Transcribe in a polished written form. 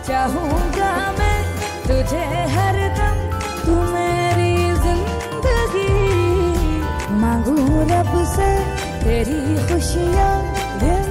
चाहूंगा मैं तुझे हरदम, तू मेरी जिंदगी। मांगू रब से तेरी खुशियाँ